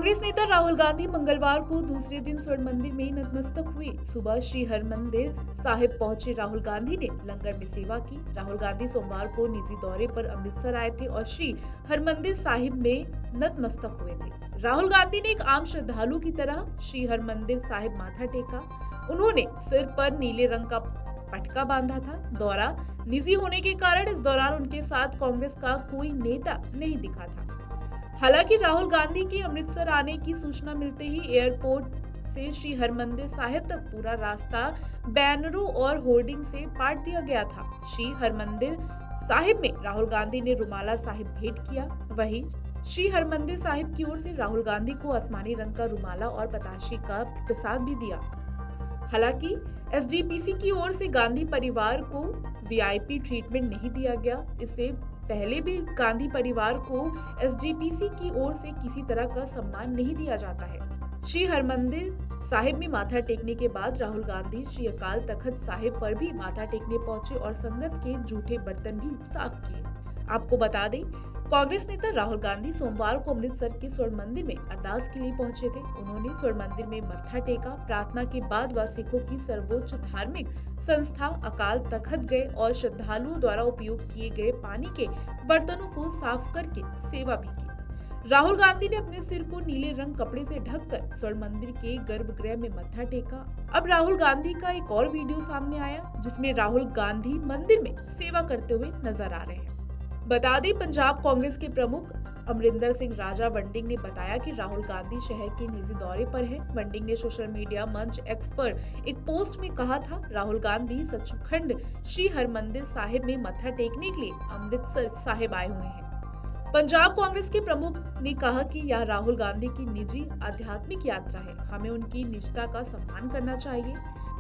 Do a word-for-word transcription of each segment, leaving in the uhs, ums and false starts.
कांग्रेस नेता राहुल गांधी मंगलवार को दूसरे दिन स्वर्ण मंदिर में नतमस्तक हुए। सुबह श्री हरमंदिर साहिब पहुंचे राहुल गांधी ने लंगर में सेवा की। राहुल गांधी सोमवार को निजी दौरे पर अमृतसर आए थे और श्री हरमंदिर साहिब में नतमस्तक हुए थे। राहुल गांधी ने एक आम श्रद्धालु की तरह श्री हरमंदिर साहिब माथा टेका। उन्होंने सिर पर नीले रंग का पटका बांधा था। दौरा निजी होने के कारण इस दौरान उनके साथ कांग्रेस का कोई नेता नहीं दिखा था। हालांकि राहुल गांधी के अमृतसर आने की सूचना मिलते ही एयरपोर्ट से श्री हरमंदिर साहिब तक पूरा रास्ता बैनरों और होर्डिंग से पाट दिया गया था। श्री हरमंदिर साहिब में राहुल गांधी ने रुमाला साहिब भेंट किया। वहीं श्री हरमंदिर साहिब की ओर से राहुल गांधी को आसमानी रंग का रुमाला और बताशे का प्रसाद भी दिया। हालांकि एसजीपीसी की ओर से गांधी परिवार को वीआईपी ट्रीटमेंट नहीं दिया गया। इससे पहले भी गांधी परिवार को एसजीपीसी की ओर से किसी तरह का सम्मान नहीं दिया जाता है। श्री हरमंदिर साहिब में माथा टेकने के बाद राहुल गांधी श्री अकाल तख्त साहिब पर भी माथा टेकने पहुंचे और संगत के जूठे बर्तन भी साफ किए। आपको बता दें, कांग्रेस नेता राहुल गांधी सोमवार को अमृतसर के स्वर्ण मंदिर में अरदास के लिए पहुंचे थे। उन्होंने स्वर्ण मंदिर में मत्था टेका। प्रार्थना के बाद वह सिखों की सर्वोच्च धार्मिक संस्था अकाल तख्त गए और श्रद्धालुओं द्वारा उपयोग किए गए पानी के बर्तनों को साफ करके सेवा भी की। राहुल गांधी ने अपने सिर को नीले रंग कपड़े से ढककर स्वर्ण मंदिर के गर्भगृह में मत्था टेका। अब राहुल गांधी का एक और वीडियो सामने आया जिसमें राहुल गांधी मंदिर में सेवा करते हुए नजर आ रहे हैं। बता दें, पंजाब कांग्रेस के प्रमुख अमरिंदर सिंह राजा वंडिंग ने बताया कि राहुल गांधी शहर के निजी दौरे पर हैं। वंडिंग ने सोशल मीडिया मंच एक्स पर एक पोस्ट में कहा था, राहुल गांधी सचखंड श्री हरमंदिर साहिब में मत्था टेकने के लिए अमृतसर साहिब आए हुए हैं। पंजाब कांग्रेस के प्रमुख ने कहा कि यह राहुल गांधी की निजी आध्यात्मिक यात्रा है। हमें उनकी निजता का सम्मान करना चाहिए।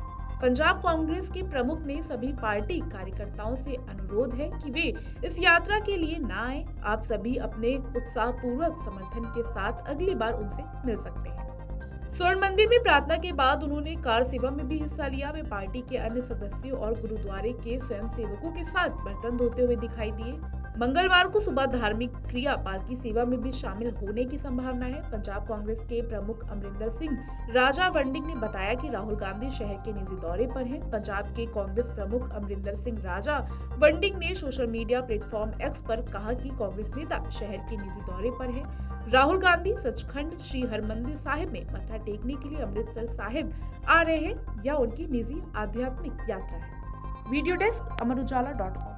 पंजाब कांग्रेस के प्रमुख ने सभी पार्टी कार्यकर्ताओं से अनुरोध है कि वे इस यात्रा के लिए न आए। आप सभी अपने उत्साहपूर्वक समर्थन के साथ अगली बार उनसे मिल सकते हैं। स्वर्ण मंदिर में प्रार्थना के बाद उन्होंने कार सेवा में भी हिस्सा लिया। वे पार्टी के अन्य सदस्यों और गुरुद्वारे के स्वयं सेवकों के साथ बर्तन धोते हुए दिखाई दिए। मंगलवार को सुबह धार्मिक क्रिया पालकी सेवा में भी शामिल होने की संभावना है। पंजाब कांग्रेस के प्रमुख अमरिंदर सिंह राजा वंडिंग ने बताया कि राहुल गांधी शहर के निजी दौरे पर हैं। पंजाब के कांग्रेस प्रमुख अमरिंदर सिंह राजा वंडिंग ने सोशल मीडिया प्लेटफॉर्म एक्स पर कहा कि कांग्रेस नेता शहर के निजी दौरे पर हैं। राहुल गांधी सचखंड श्री हरमंदिर साहिब में मत्था टेकने के लिए अमृतसर साहिब आ रहे हैं या उनकी निजी आध्यात्मिक यात्रा है। Video desk Amar Ujala dot com.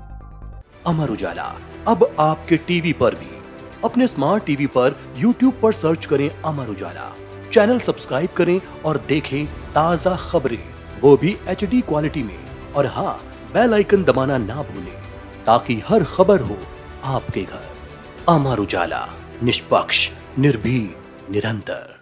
Amar Ujala अब आपके टीवी पर भी। अपने स्मार्ट टीवी पर यूट्यूब पर सर्च करें अमर उजाला, चैनल सब्सक्राइब करें और देखें ताजा खबरें, वो भी एचडी क्वालिटी में। और हाँ, बेल आइकन दबाना ना भूलें ताकि हर खबर हो आपके घर। अमर उजाला, निष्पक्ष, निर्भीक, निरंतर।